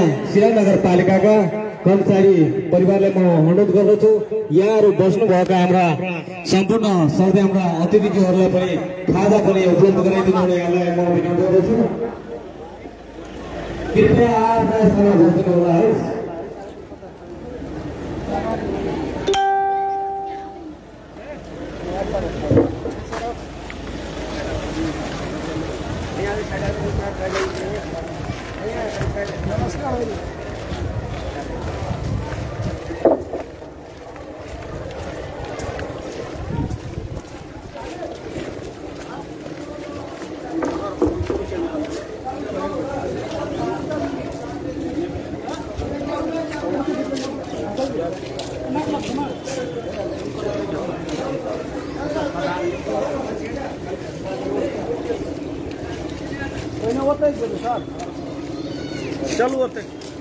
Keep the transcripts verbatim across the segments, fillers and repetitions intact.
सिराहा नगरपालिकाका कर्मचारी परिवारलाई म अनुरोध गर्दछु यहाँहरू बस्नु भएका हाम्रा सम्पूर्ण सर्वे हाम्रा अतिथिज्यूहरूलाई पनि खाजा पनि उपलब्ध गराइदिनु हुने यहाँलाई म विनम्र गर्दछु। कृपया आफ्ना स्थानमा बस्नु होला है। चलो होते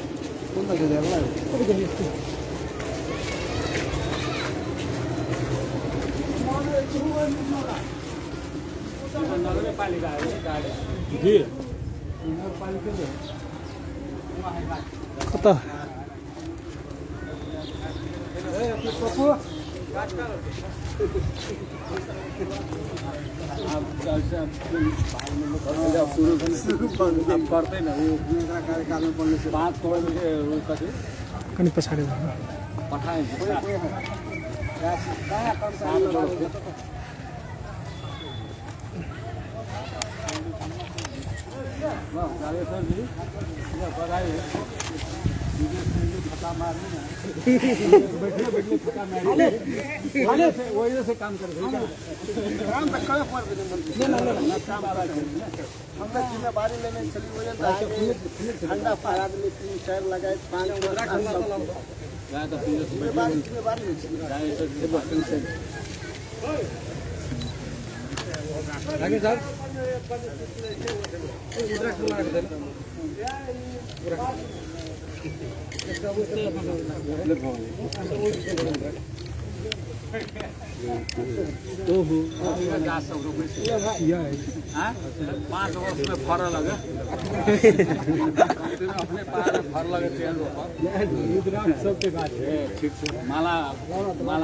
कता कनी पछाडि वही से काम कर जिम्मेवारी लेने चली वजह ठंडा पारा तीन चार लगाए पानी पाँच वर्ष में फर लगे अपने फर लगे सबके बात है। ठीक है माला माला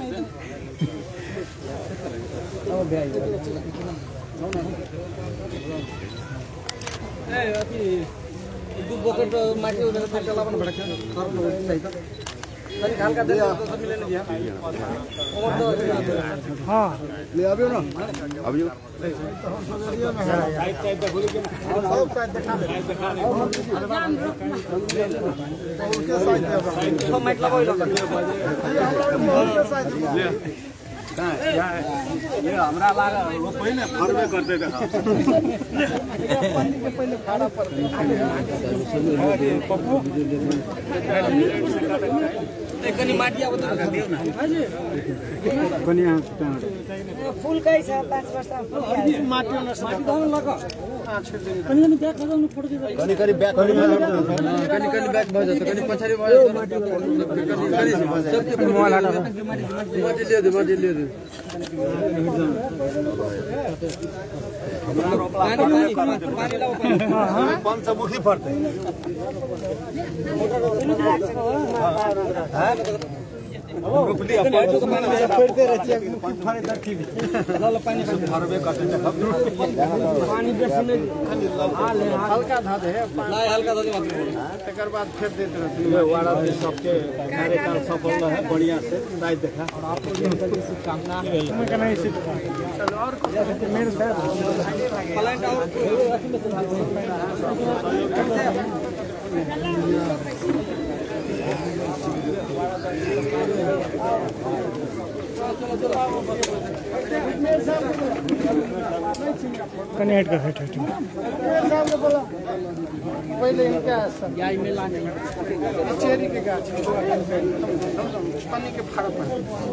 दू बकेट माटी उधर पे चला बन भड़का कर लो सही तो तनी हल्का दे तो सब मिले नहीं और तो हां ले आबियो ना आबियो साइड साइड पे बोले के सब साइड देखा देखा उसके साइड तो माइक लगाओ लो ले ये हमरा लागा वो पहले फरवे करते थे पानी के पहले खाना पर पप्पू कनी माटी अब तो दियो ना हां कनी फूल कै छ पाँच वर्ष फूल माटी न माटी दन लगा कनी कनी ब्याग लगाउनु फोटो दियो कनी कनी ब्याग कनी कनी कनी ब्याग भयो त कनी पछाडी भयो कनी कनी सबके मोबाइल हाटा माटी लियो दे माटी लियो दे पानी लाओ पंचमुखी पर्छ रोपली अपन तो पानी में फेरते रहती है फरे तक ठीक ल पानी से फरबे करते छ पानी बेसी नहीं हाल हल्का धा दे ला हल्का धा दे तकर बाद फेर देते रहती है वाड़ा में सबके कार्यकाल सफल है बढ़िया से दाई देखा और आप लोग की शुभकामना मैं कहना इसी चलो और मेरे प्लांट और कनेक्ट कर हट हट पहले इनका या में लाने चेरी के गाछ पानी के फाड़ पर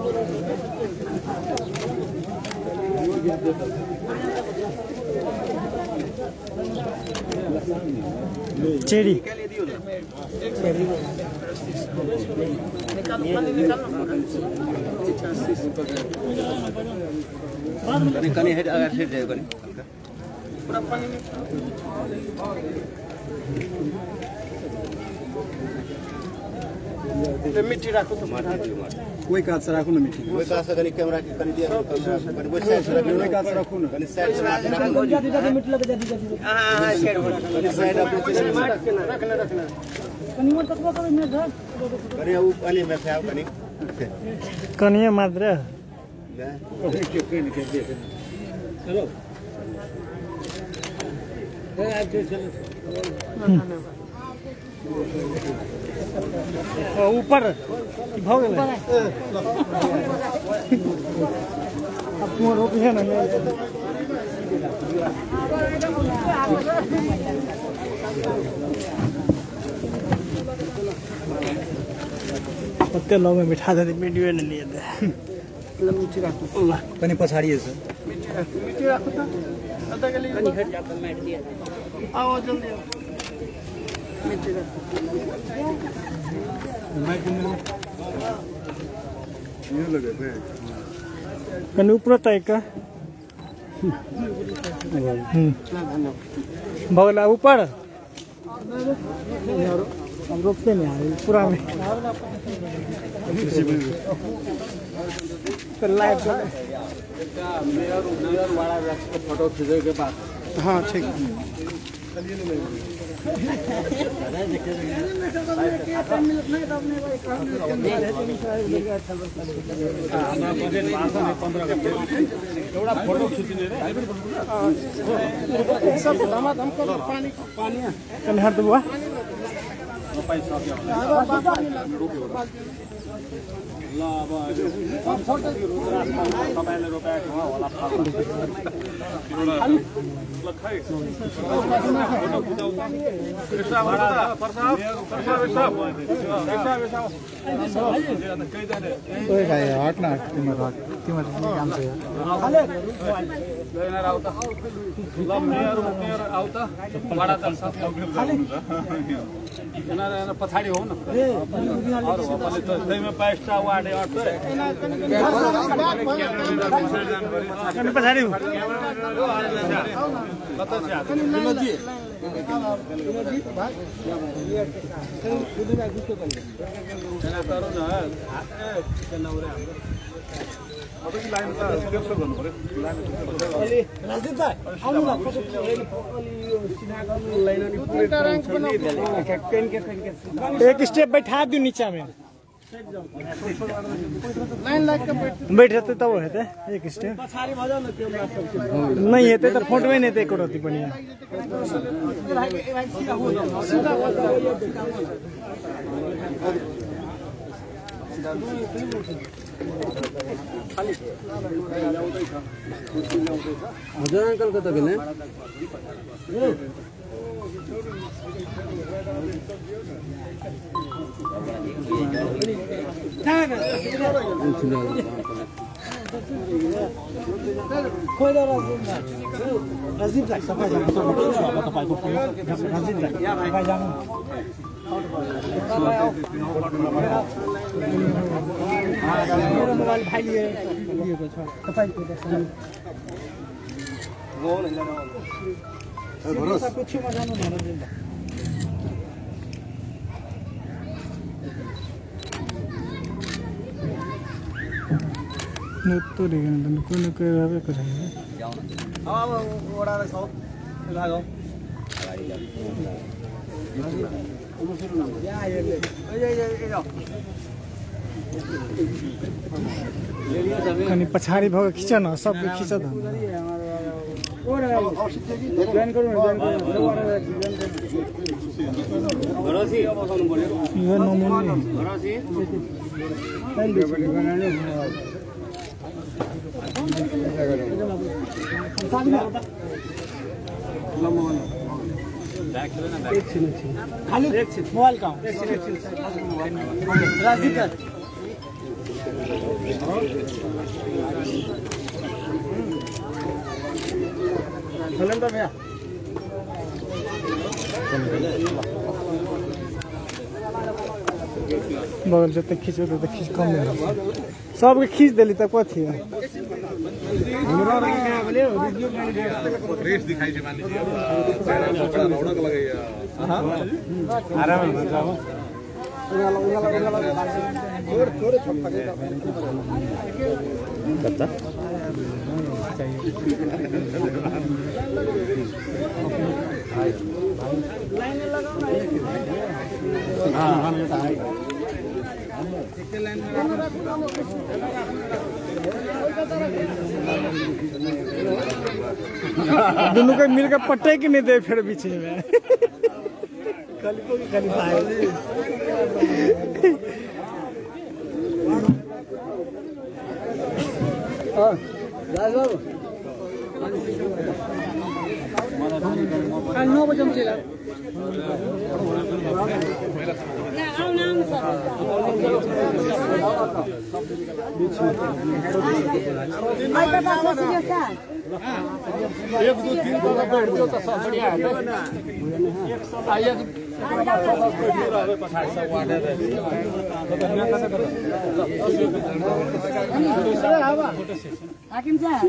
चेरी चेरी निकाल पानी निकाल कनी कनी हेड अगर हेड दे कनी पूरा पानी मिट्टी राखो तो कोई काज राखो न मिट्टी कोई काज कनी कैमरा कनी दिया कनी वो साइड से कोई काज राखो न कनी साइड से राखो जदी जदी मिट्टी लगे जदी जदी हां हां साइड कनी साइड अपने रखना रखना कनी मत तक तो में घर कनी वो पानी में फ्याव कनी कनिए मात्र चलो ऊपर भाव गेल अब तुम रोक है ना पत्ते लोग में बिठा दे वीडियो ने लिए थे मिट्टी राखो पनि पछाडी छ मिट्टी राखो त अल्टा के लिए कनी हट जाता मैट दिया आओ जल्दी मिट्टी राखो मैट ये लगे थे कन ऊपर तय का बगला ऊपर हम रोकते नहीं आ रहे पूरा में तो लाइव मेयर मेयर वाला फोटो खींचे के बाद हाँ ठीक एउटा फोटो खिच्ने रे सब धमाधम कर पानी पानी कन हट बुआ ल अब फोटो तपाईले रोपाएको होला खाली ल खै फोटो खिचाउ त कृष्ण भरा प्रसाद प्रसाद सब कृष्ण बेसाउ कहि जाने ओए भाइ हट न तिम्रो हट तिम्रो काम छ यार खाले लेन आउ त ल मेयर मेयर आउ त बडा त सब खाली एना पछाडी हो न अरु अपले त त्यहीमा बाइसटा वार्ड अट कन पछाडी हो कता छ विनोदजी विनोदजी भाइ दुईजना गुस्सा पनि एना तरो न ए नौरे हाम्रो अब कि लाइन त क्याप्चर गर्नु पर्यो अलि राजदीप भाइ आउनु न फोटो अलि यो सिधा गर्नु लाइन अनि पुरै रैंक बनाउ कैन के कैन के एक स्टेप बैठा दियो नीचा में लाइन लाग के बैठ बैठते तब हेते एक स्टेप पछाडी भजौ न क्यामेरा सब नहीं हेते त फोटोमै नै त एकोरति पनि हजुर अंकल कता गेले राजीव भाइ सफा जानु तपाईको राजीव भाइ या भाइ जानु मेरो मोबाइल भाइ लिए लिएको छ तपाईको भरोसा कुछमा जानु भनेर न तो देखिन त कुन कोही रहेको छैन अब ओडा छ लागौ अनि पछाडि भएको खिच न सबको खिच त यो नमुने खाली मोबाइल का राजीव का चलन तो भैया बगल जते खींचो तो खींच कम सबके खींच देली तक कथी रेस दिखाई छै मान लीजिए अब सारा कपड़ा रौनक लगैया हां आराम से जाओ कच्चा दोनों को मिलकर पट्टे की नहीं दे फिर पीछे में खाली खाली नौ बजे में चला एक दो तीन को बैठ जाओ तो सब बढ़िया है आइए हाकिम साहब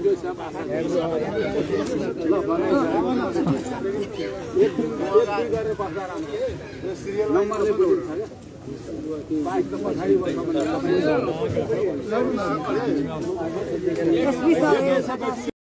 नंबर